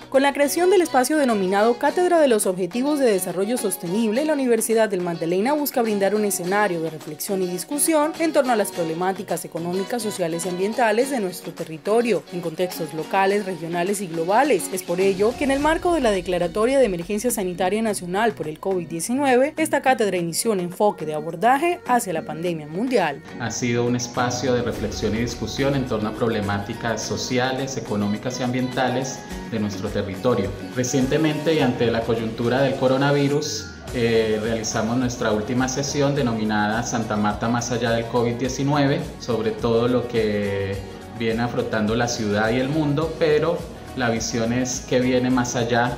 Con la creación del espacio denominado Cátedra de los Objetivos de Desarrollo Sostenible, la Universidad del Magdalena busca brindar un escenario de reflexión y discusión en torno a las problemáticas económicas, sociales y ambientales de nuestro territorio, en contextos locales, regionales y globales. Es por ello que en el marco de la Declaratoria de Emergencia Sanitaria Nacional por el COVID-19, esta cátedra inició un enfoque de abordaje hacia la pandemia mundial. Ha sido un espacio de reflexión y discusión en torno a problemáticas sociales, económicas y ambientales de nuestro territorio. Recientemente, y ante la coyuntura del coronavirus, realizamos nuestra última sesión denominada Santa Marta más allá del COVID-19, sobre todo lo que viene afrontando la ciudad y el mundo, pero la visión es que viene más allá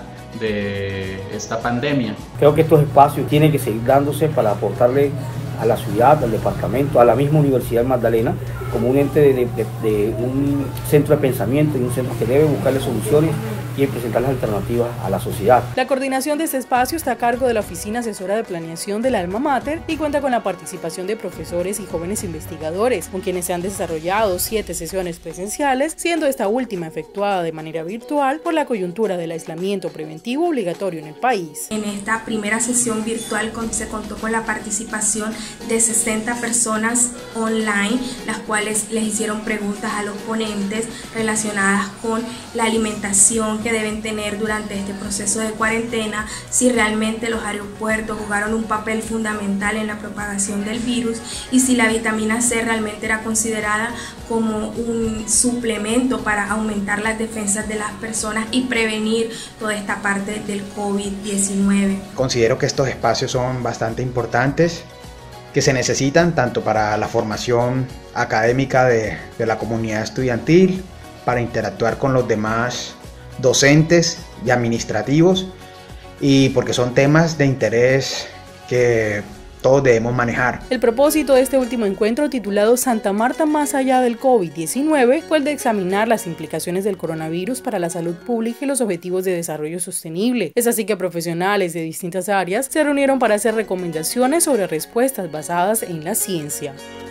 de esta pandemia. Creo que estos espacios tienen que seguir dándose para aportarle a la ciudad, al departamento, a la misma Universidad Magdalena, como un ente de un centro de pensamiento y un centro que debe buscarle soluciones y presentar las alternativas a la sociedad. La coordinación de este espacio está a cargo de la Oficina Asesora de Planeación del Alma Mater y cuenta con la participación de profesores y jóvenes investigadores, con quienes se han desarrollado 7 sesiones presenciales, siendo esta última efectuada de manera virtual por la coyuntura del aislamiento preventivo obligatorio en el país. En esta primera sesión virtual se contó con la participación de 60 personas online, las cuales les hicieron preguntas a los ponentes relacionadas con la alimentación que deben tener durante este proceso de cuarentena, si realmente los aeropuertos jugaron un papel fundamental en la propagación del virus y si la vitamina C realmente era considerada como un suplemento para aumentar las defensas de las personas y prevenir toda esta parte del COVID-19. Considero que estos espacios son bastante importantes, que se necesitan tanto para la formación académica de la comunidad estudiantil, para interactuar con los demás docentes y administrativos, y porque son temas de interés que todos debemos manejar. El propósito de este último encuentro, titulado Santa Marta más allá del COVID-19, fue el de examinar las implicaciones del coronavirus para la salud pública y los objetivos de desarrollo sostenible. Es así que profesionales de distintas áreas se reunieron para hacer recomendaciones sobre respuestas basadas en la ciencia.